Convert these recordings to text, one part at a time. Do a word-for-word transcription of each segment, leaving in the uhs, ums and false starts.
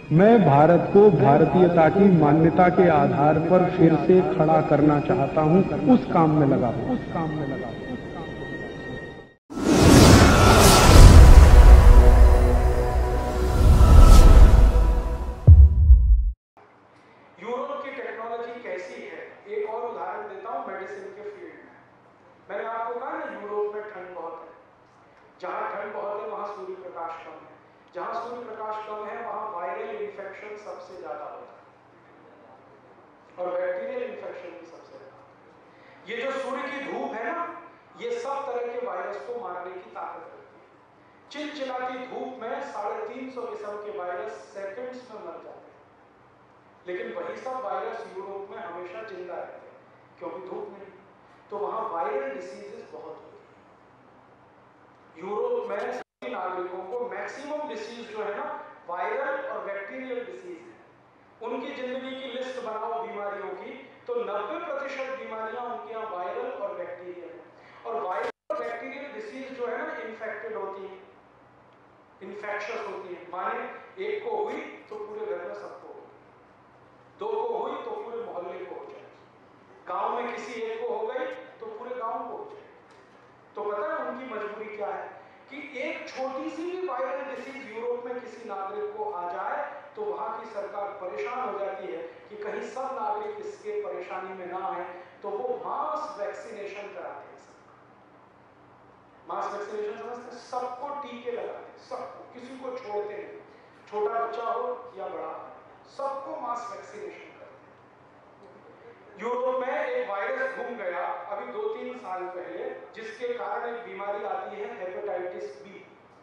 मैं भारत को भारतीयता की मान्यता के आधार पर फिर से खड़ा करना चाहता हूं, उस काम में लगा हूं, उस काम में लगा हूं। यूरोप की टेक्नोलॉजी कैसी है, एक और उदाहरण देता हूं मेडिसिन के फील्ड में। मैंने आपको कहा ना यूरोप में ठंड बहुत है, जहां ठंड बहुत है वहां सूर्य प्रकाश कम है, जहां सूर्य प्रकाश कम है वहां वायरल इन्फेक्शन सबसे ज्यादा होता है और बैक्टीरियल इन्फेक्शन भी सबसे ज्यादा। ये जो सूर्य की धूप है ना, ये सब तरह के वायरस को मारने की ताकत रखती है। चिलचिलाती धूप में साढ़े तीन सौ किस्म के वायरस सेकंड्स में मर जाते हैं, लेकिन वही सब वायरस यूरोप में हमेशा जिंदा रहते हैं क्योंकि धूप नहीं, तो वहां वायरल डिसीजेस बहुत होती है। यूरोप में सभी नागरिकों को मैक्सिमम डिसीज जो है ना वायरल और बैक्टीरियल डिसीज है। उनकी जिंदगी की लिस्ट बनाओ बीमारियों की, तो नब्बे प्रतिशत बीमारियां उनके यहाँ वायरल और बैक्टीरियल है। और वायरल और बैक्टीरियल डिसीज जो है ना इन्फेक्टेड होती है, इन्फेक्शस होती है। माने एक को हुई तो पूरे घर में सबको होगी, दो को हुई तो पूरे मोहल्ले को हो जाएगी, गांव में किसी एक को हो गई तो पूरे गांव को हो जाएगी। तो पता है उनकी मजबूरी क्या है कि एक छोटी सी भी वायरल डिसीज यूरोप में किसी नागरिक को आ जाए तो वहां की सरकार परेशान हो जाती है कि कहीं सब नागरिक इसके परेशानी में ना आए, तो वो मास वैक्सीनेशन कराते हैं। मास वैक्सीनेशन समझते हैं, सबको टीके लगाते हैं, सबको, किसी को छोड़ते नहीं, छोटा बच्चा हो या बड़ा, सबको मास वैक्सीनेशन करते हैं। यूरोप में एक वायरस घूम गया अभी दो तीन साल पहले, जिसके कारण एक बीमारी आती है हेपेटाइटिस बी।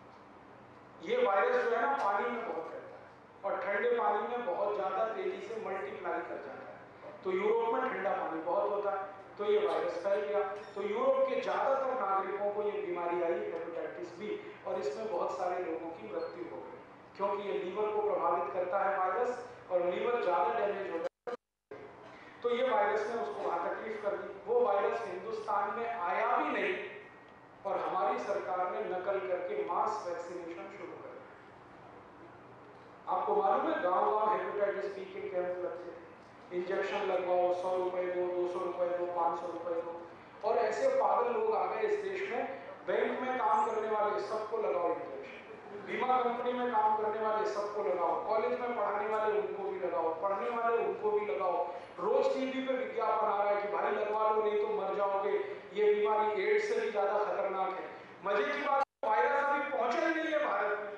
ये वायरस जो है ना पानी में बहुत रहता है और ठंडे पानी में बहुत ज्यादा तेजी से मल्टीप्लाई कर जाता है। तो यूरोप में ठंडा पानी बहुत होता है, तो ये वायरस फैल गया। तो यूरोप के ज्यादातर नागरिकों को ये बीमारी आई हेपेटाइटिस बी, और इसमें बहुत सारे लोगों की मृत्यु हो गई क्योंकि ये लीवर को प्रभावित करता है वायरस, और लीवर ज्यादा डैमेज होता है तो ये वायरस ने उसको वहां तकलीफ कर दी। वो वायरस हिंदुस्तान में आया भी नहीं और हमारी सरकार ने नकल करके मास वैक्सीनेशन शुरू कर दिया। आपको मालूम है गांव गांव हेपेटाइटिस बी के कैंप लगते थे, इंजेक्शन लगवाओ, सौ रुपए दो, दो सौ रुपए दो, पांच सौ रुपए दो, और ऐसे पागल लोग आ गए इस देश में। बैंक में काम करने वाले सबको लगाओ इंजेक्शन, बीमा कंपनी में काम करने वाले सबको लगाओ, कॉलेज में पढ़ाने वाले उनको भी लगाओ, पढ़ने वाले उनको भी लगाओ। रोज टीवी पे विज्ञापन आ रहा है कि भाई लगवा लो नहीं तो मर जाओगे, ये बीमारी एड्स से भी ज्यादा खतरनाक है। मजे की बात, वायरस अभी पहुंचा ही नहीं है भारत में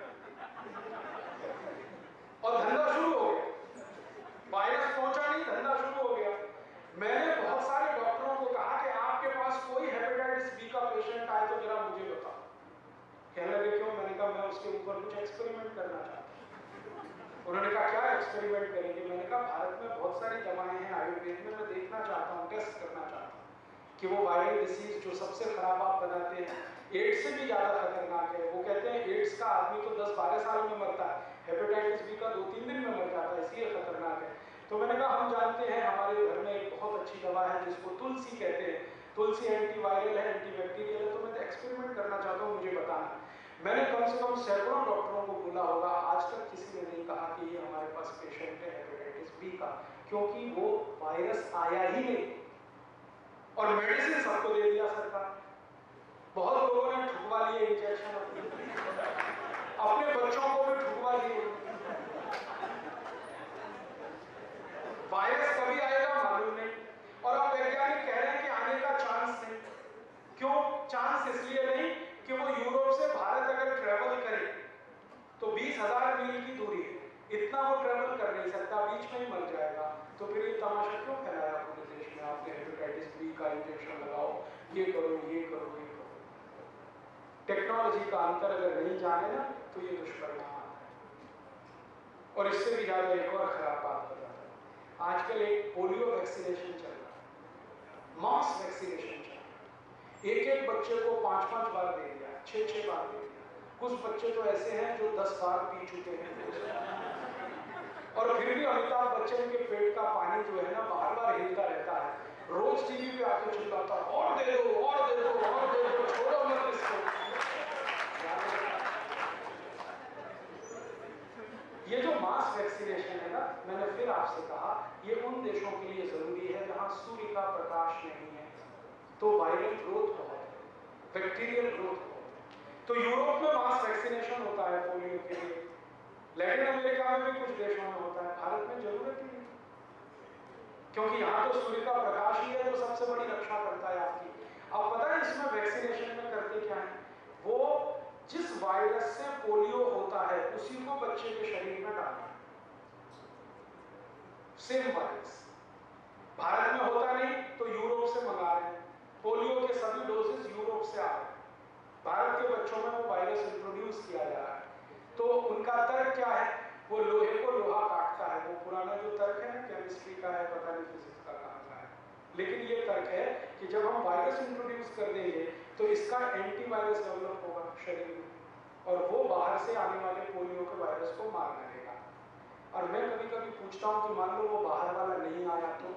और धंधा शुरू हो गया। वायरस पहुंचा नहीं, धंधा शुरू हो गया। मैंने बहुत सारे डॉक्टरों को कहा कि आपके पास कोई हेपेटाइटिस बी का पेशेंट आए तो जरा मुझे बताओ। कहने लगे क्यों? मैंने कहा मैं उसके ऊपर कुछ एक्सपेरिमेंट करना चाहता हूं। उन्होंने कहा क्या एक्सपेरिमेंट करेंगे? मैंने कहा भारत में बहुत सारी दवाएं हैं आयुर्वेद में, मैं देखना चाहता हूं, टेस्ट करना चाहता हूं कि वो वायरल डिसीज जो सबसे खराब आप बनाते हैं, एड्स से भी ज्यादा खतरनाक है। वो कहते हैं एड्स का आदमी तो दस बारह साल में मरता है, हेपेटाइटिस बी का दो तीन दिन में मर जाता है, इसलिए खतरनाक है। तो मैंने कहा हम जानते हैं, हमारे घर में एक बहुत अच्छी दवा है जिसको तुलसी कहते हैं, तुलसी एंटीवायरल है, एंटीबैक्टीरियल है, तो मैं तो एक्सपेरिमेंट करना चाहता हूँ, मुझे बताना। मैंने कम से कम सैकड़ों डॉक्टरों को बोला होगा, आज तक किसी ने नहीं कहा कि ये हमारे पास पेशेंट है हेपेटाइटिस बी का, क्योंकि वो वायरस आया ही नहीं और मेडिसिन सबको दे दिया सरकार। बहुत लोगों ने ठुकवा लिए इंजेक्शन, अपने बच्चों को भी ठुकवा लिए। वायरस कभी आएगा मालूम नहीं, और अब वैज्ञानिक कह रहे हैं कि आने का चांस नहीं। क्यों चांस? इसलिए नहीं कि वो यूरोप से भारत अगर ट्रेवल करे तो बीस हजार मील की दूरी है, इतना वो ट्रेवल कर नहीं सकता, बीच में ही मर जाएगा। तो फिर ये तमाशा क्यों फैलाया पूरे देश में? आपने हेपेटाइटिस बी का इंजेक्शन लगाओ, ये करो, ये करो, ये करो। टेक्नोलॉजी का अंतर अगर नहीं जाने ना तो ये दुष्परिणाम आता है। और इससे भी ज्यादा एक और खराब बात बताता है, आजकल एक पोलियो वैक्सीनेशन चल रहा है, मास वैक्सीनेशन चल रहा है। एक एक बच्चे को पांच पांच बार दे दिया, छह छह बार दे दिया। कुछ बच्चे तो ऐसे हैं जो दस बार पी चुके हैं और फिर भी अमिताभ बच्चन के पेट का पानी जो है ना बार बार हिलता रहता है, रोज टीवी पे आके चिल्लाता है और दे दो, और दे दो, और दे दो, छोड़ो मत इसको। ये जो मास वैक्सीनेशन है ना, मैंने फिर आपसे कहा, ये उन देशों के लिए जरूरी है जहां सूर्य का प्रकाश नहीं है, तो वायरल ग्रोथ बहुत है, बैक्टीरियल ग्रोथ बहुत है। तो यूरोप में मास वैक्सीनेशन होता है पोलियो के लिए, लैटिन अमेरिका में भी कुछ देशों में होता है, भारत में जरूरत ही नहीं, क्योंकि यहाँ तो सूर्य का प्रकाश ही है जो सबसे बड़ी रक्षा करता है आपकी। अब पता है इसमें वैक्सीनेशन में करते क्या है, वो जिस वायरस से पोलियो होता है उसी को बच्चे के शरीर में डालना, सेम वायरस। भारत में होता नहीं तो यूरोप से मंगा रहे हैं, पोलियो के सभी डोजेस यूरोप से आ रहे हैं, भारत के बच्चों में वो वायरस इंट्रोड्यूस किया जा रहा है। तो उनका तर्क क्या है, वो लोहे को लोहा काटता है, वो पुराना जो तर्क है ना केमिस्ट्री का है, पता नहीं फिजिक्स का कहाँ का है, लेकिन ये तर्क है कि जब हम वायरस इंट्रोड्यूस कर देंगे तो इसका एंटीवायरस डेवलप होगा शरीर में, और वो बाहर से आने वाले पोलियो के वायरस को मार डालेगा। और मैं कभी कभी पूछता हूं कि मान लो वो बाहर वाला नहीं आया तो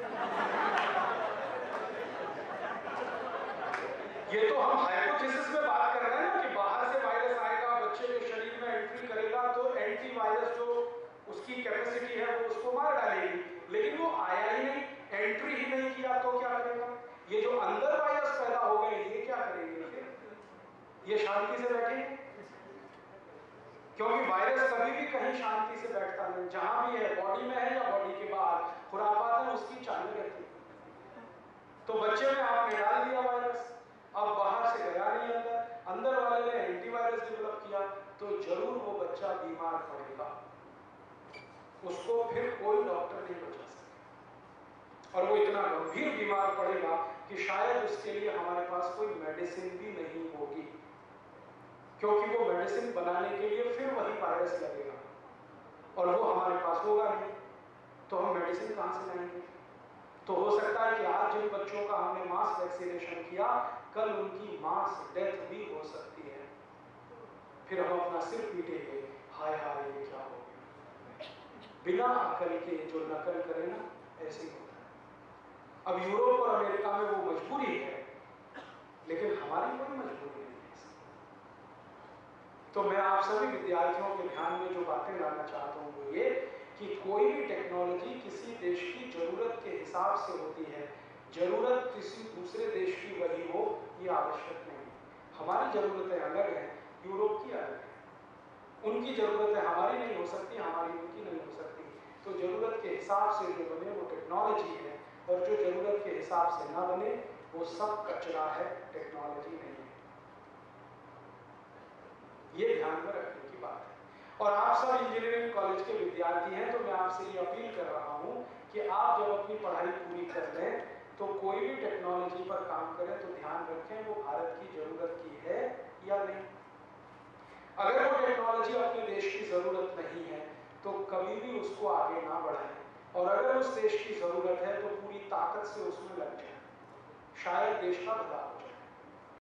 ये तो हम हाइपोथेसिस में बात कर रहे हैं ना कि बाहर से वायरस आएगा, बच्चे के शरीर में एंट्री करेगा तो एंटीवायरस जो उसकी कैपेसिटी है वो उसको मार डालेगी, लेकिन वो आया ही नहीं, एंट्री ही नहीं किया तो क्या करेगा? ये जो अंदर वायरस पैदा हो गए ये क्या करेंगे फिर? ये शांति से बैठेंगे? क्योंकि वायरस कभी भी कहीं शांति से बैठता नहीं, जहां भी है, बॉडी में है या बॉडी के बाहर, खुरापात है उसकी चालू रहती है। तो बच्चे में आपने डाल दिया वायरस, अब बाहर से गया नहीं अंदर, अंदर वाले ने एंटीवायरस डेवलप किया तो जरूर वो बच्चा बीमार पड़ेगा, उसको फिर कोई डॉक्टर नहीं बचा सकता, और वो इतना गंभीर बीमार पड़ेगा कि शायद उसके लिए हमारे पास कोई मेडिसिन भी नहीं होगी, क्योंकि वो मेडिसिन बनाने के लिए फिर वही वायरस लगेगा और वो हमारे पास होगा नहीं, तो हम मेडिसिन कहां से लाएंगे? तो हो सकता है कि आज जिन बच्चों का हमने मास वैक्सीनेशन किया, कल उनकी मास डेथ भी हो सकती है, फिर हम अपना सिर पीटेंगे, हाय हाय ये क्या हो गया। बिना अकल के जो नकल करे ना, ऐसे ही होता है। अब यूरोप और अमेरिका में वो मजबूरी है, लेकिन हमारी कोई मजबूरी नहीं है। तो मैं आप सभी विद्यार्थियों के ध्यान में जो बातें लाना चाहता हूं वो ये कि कोई भी टेक्नोलॉजी किसी देश की जरूरत के हिसाब से होती है, जरूरत किसी दूसरे देश की वही हो ये आवश्यक नहीं। हमारी जरूरतें अलग हैं, यूरोप की अलग है, उनकी जरूरतें हमारी नहीं हो सकती, हमारी उनकी नहीं हो सकती। तो जरूरत के हिसाब से जो बने वो टेक्नोलॉजी है, और जो जरूरत के हिसाब से ना बने वो सब कचरा है, टेक्नोलॉजी नहीं है। ये ध्यान में रखने की बात है। और आप सब इंजीनियरिंग कॉलेज के विद्यार्थी हैं, तो मैं आपसे ये अपील कर रहा हूं कि आप जब अपनी पढ़ाई पूरी कर लें तो कोई भी टेक्नोलॉजी पर काम करें तो ध्यान रखें वो भारत की जरूरत की है या नहीं। अगर वो टेक्नोलॉजी अपने देश की जरूरत नहीं है तो कभी भी उसको आगे ना बढ़ाएं, और अगर उस देश की जरूरत है तो पूरी ताकत से उसमें लग जाए, शायद देश का भला हो जाए।